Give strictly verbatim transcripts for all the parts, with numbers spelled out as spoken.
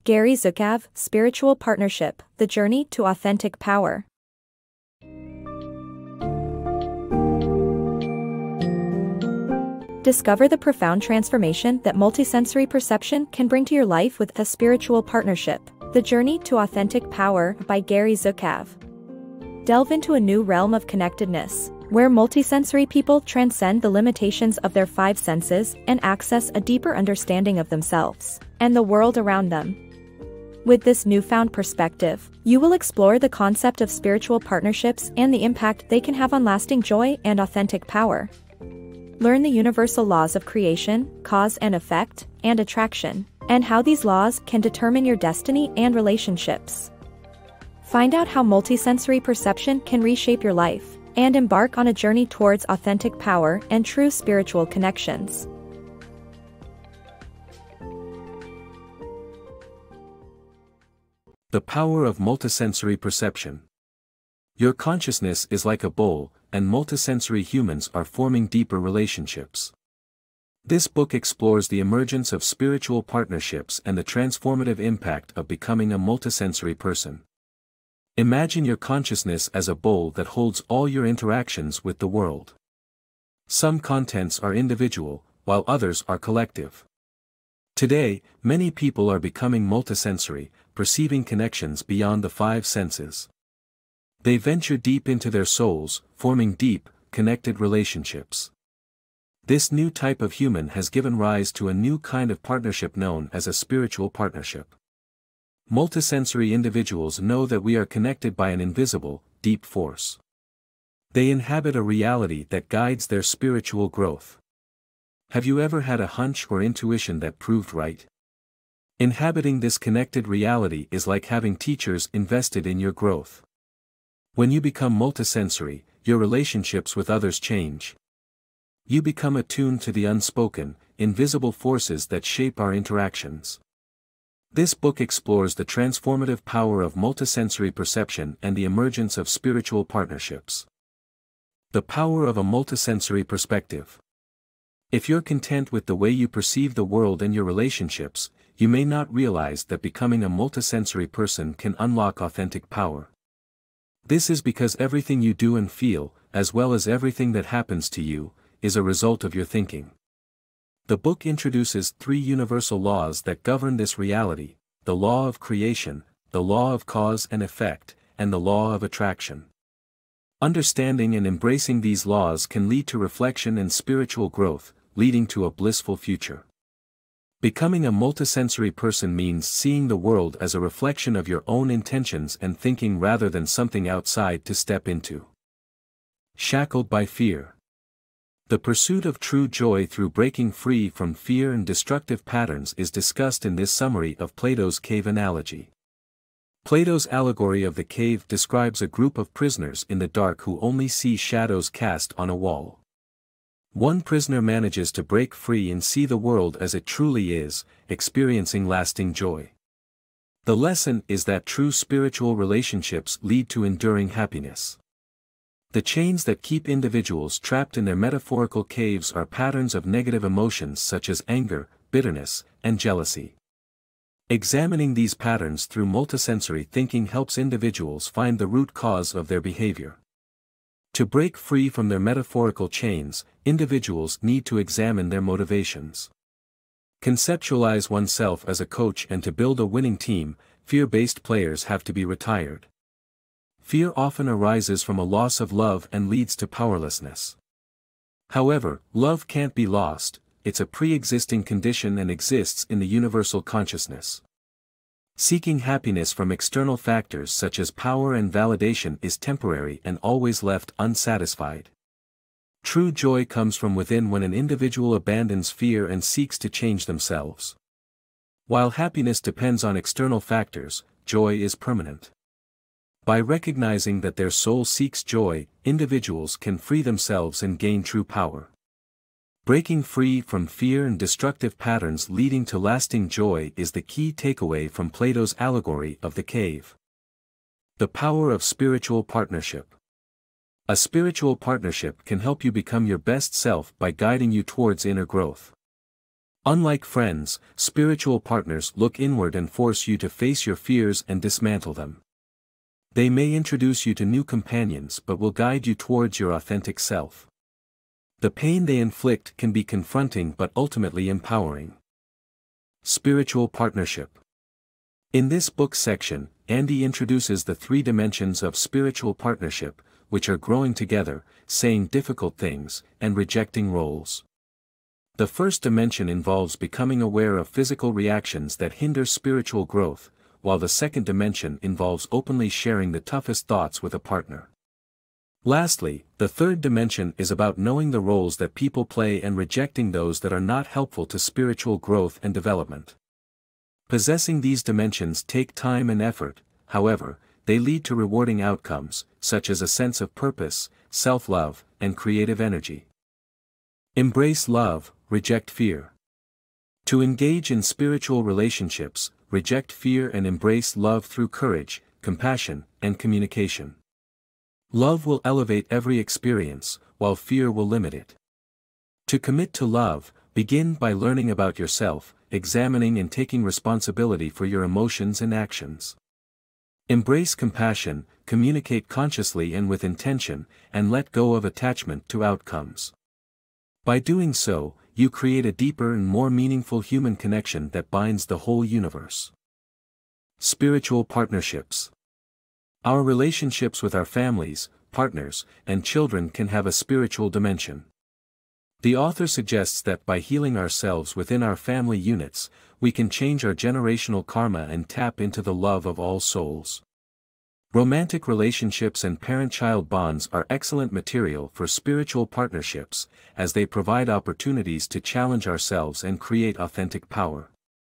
Gary Zukav, Spiritual Partnership, The Journey to Authentic Power. Discover the profound transformation that multisensory perception can bring to your life with A Spiritual Partnership, The Journey to Authentic Power by Gary Zukav. Delve into a new realm of connectedness, where multisensory people transcend the limitations of their five senses and access a deeper understanding of themselves and the world around them. With this newfound perspective, you will explore the concept of spiritual partnerships and the impact they can have on lasting joy and authentic power. Learn the universal laws of creation, cause and effect, and attraction, and how these laws can determine your destiny and relationships. Find out how multisensory perception can reshape your life, and embark on a journey towards authentic power and true spiritual connections. The power of multisensory perception. Your consciousness is like a bowl, and multisensory humans are forming deeper relationships. This book explores the emergence of spiritual partnerships and the transformative impact of becoming a multisensory person. Imagine your consciousness as a bowl that holds all your interactions with the world. Some contents are individual, while others are collective. Today, many people are becoming multisensory, perceiving connections beyond the five senses. They venture deep into their souls, forming deep, connected relationships. This new type of human has given rise to a new kind of partnership known as a spiritual partnership. Multisensory individuals know that we are connected by an invisible, deep force. They inhabit a reality that guides their spiritual growth. Have you ever had a hunch or intuition that proved right? Inhabiting this connected reality is like having teachers invested in your growth. When you become multisensory, your relationships with others change. You become attuned to the unspoken, invisible forces that shape our interactions. This book explores the transformative power of multisensory perception and the emergence of spiritual partnerships. The power of a multisensory perspective. If you're content with the way you perceive the world and your relationships, you may not realize that becoming a multisensory person can unlock authentic power. This is because everything you do and feel, as well as everything that happens to you, is a result of your thinking. The book introduces three universal laws that govern this reality: the law of creation, the law of cause and effect, and the law of attraction. Understanding and embracing these laws can lead to reflection and spiritual growth, leading to a blissful future. Becoming a multisensory person means seeing the world as a reflection of your own intentions and thinking rather than something outside to step into. Shackled by fear. The pursuit of true joy through breaking free from fear and destructive patterns is discussed in this summary of Plato's cave analogy. Plato's allegory of the cave describes a group of prisoners in the dark who only see shadows cast on a wall. One prisoner manages to break free and see the world as it truly is, experiencing lasting joy. The lesson is that true spiritual relationships lead to enduring happiness. The chains that keep individuals trapped in their metaphorical caves are patterns of negative emotions such as anger, bitterness, and jealousy. Examining these patterns through multisensory thinking helps individuals find the root cause of their behavior. To break free from their metaphorical chains, individuals need to examine their motivations. Conceptualize oneself as a coach, and to build a winning team, fear-based players have to be retired. Fear often arises from a loss of love and leads to powerlessness. However, love can't be lost, it's a pre-existing condition and exists in the universal consciousness. Seeking happiness from external factors such as power and validation is temporary and always left unsatisfied. True joy comes from within when an individual abandons fear and seeks to change themselves. While happiness depends on external factors, joy is permanent. By recognizing that their soul seeks joy, individuals can free themselves and gain true power. Breaking free from fear and destructive patterns leading to lasting joy is the key takeaway from Plato's allegory of the cave. The power of spiritual partnership. A spiritual partnership can help you become your best self by guiding you towards inner growth. Unlike friends, spiritual partners look inward and force you to face your fears and dismantle them. They may introduce you to new companions but will guide you towards your authentic self. The pain they inflict can be confronting but ultimately empowering. Spiritual partnership. In this book section, Andy introduces the three dimensions of spiritual partnership, which are growing together, saying difficult things, and rejecting roles. The first dimension involves becoming aware of physical reactions that hinder spiritual growth, while the second dimension involves openly sharing the toughest thoughts with a partner. Lastly, the third dimension is about knowing the roles that people play and rejecting those that are not helpful to spiritual growth and development. Possessing these dimensions take time and effort, however, they lead to rewarding outcomes, such as a sense of purpose, self-love, and creative energy. Embrace love, reject fear. To engage in spiritual relationships, reject fear and embrace love through courage, compassion, and communication. Love will elevate every experience, while fear will limit it. To commit to love, begin by learning about yourself, examining and taking responsibility for your emotions and actions. Embrace compassion, communicate consciously and with intention, and let go of attachment to outcomes. By doing so, you create a deeper and more meaningful human connection that binds the whole universe. Spiritual partnerships. Our relationships with our families, partners, and children can have a spiritual dimension. The author suggests that by healing ourselves within our family units, we can change our generational karma and tap into the love of all souls. Romantic relationships and parent-child bonds are excellent material for spiritual partnerships, as they provide opportunities to challenge ourselves and create authentic power.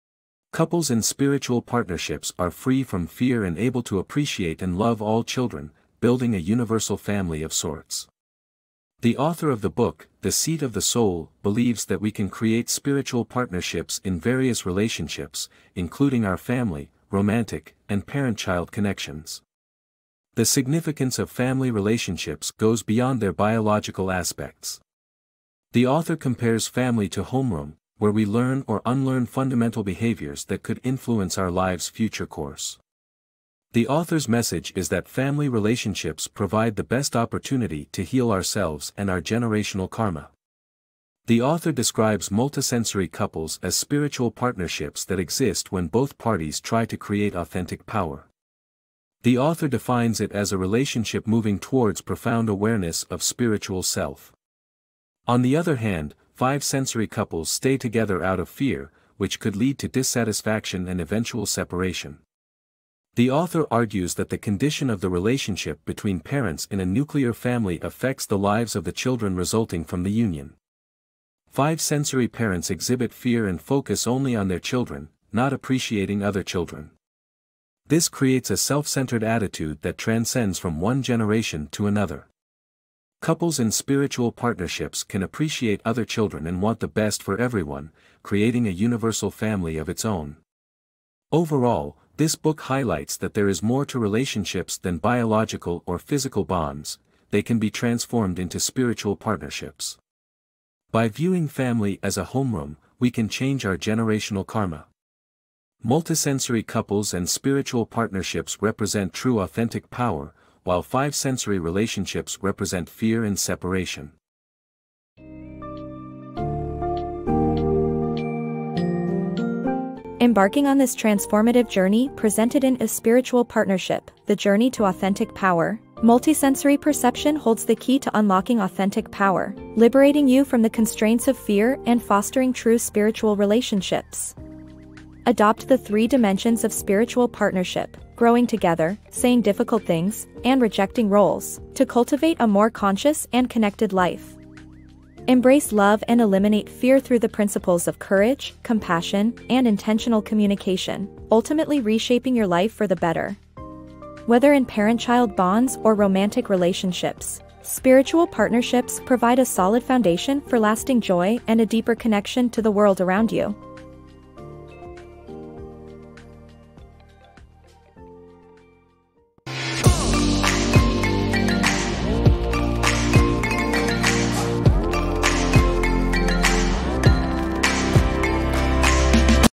Couples in spiritual partnerships are free from fear and able to appreciate and love all children, building a universal family of sorts. The author of the book, The Seat of the Soul, believes that we can create spiritual partnerships in various relationships, including our family, romantic, and parent-child connections. The significance of family relationships goes beyond their biological aspects. The author compares family to homeroom, where we learn or unlearn fundamental behaviors that could influence our lives' future course. The author's message is that family relationships provide the best opportunity to heal ourselves and our generational karma. The author describes multisensory couples as spiritual partnerships that exist when both parties try to create authentic power. The author defines it as a relationship moving towards profound awareness of spiritual self. On the other hand, five-sensory couples stay together out of fear, which could lead to dissatisfaction and eventual separation. The author argues that the condition of the relationship between parents in a nuclear family affects the lives of the children resulting from the union. Five-sensory parents exhibit fear and focus only on their children, not appreciating other children. This creates a self-centered attitude that transcends from one generation to another. Couples in spiritual partnerships can appreciate other children and want the best for everyone, creating a universal family of its own. Overall, this book highlights that there is more to relationships than biological or physical bonds. They can be transformed into spiritual partnerships. By viewing family as a homeroom, we can change our generational karma. Multisensory couples and spiritual partnerships represent true authentic power, while five-sensory relationships represent fear and separation. Embarking on this transformative journey presented in A Spiritual Partnership, The Journey to Authentic Power, multisensory perception holds the key to unlocking authentic power, liberating you from the constraints of fear and fostering true spiritual relationships. Adopt the three dimensions of spiritual partnership, growing together, saying difficult things, and rejecting roles, to cultivate a more conscious and connected life. Embrace love and eliminate fear through the principles of courage, compassion, and intentional communication, ultimately reshaping your life for the better. Whether in parent-child bonds or romantic relationships, spiritual partnerships provide a solid foundation for lasting joy and a deeper connection to the world around you.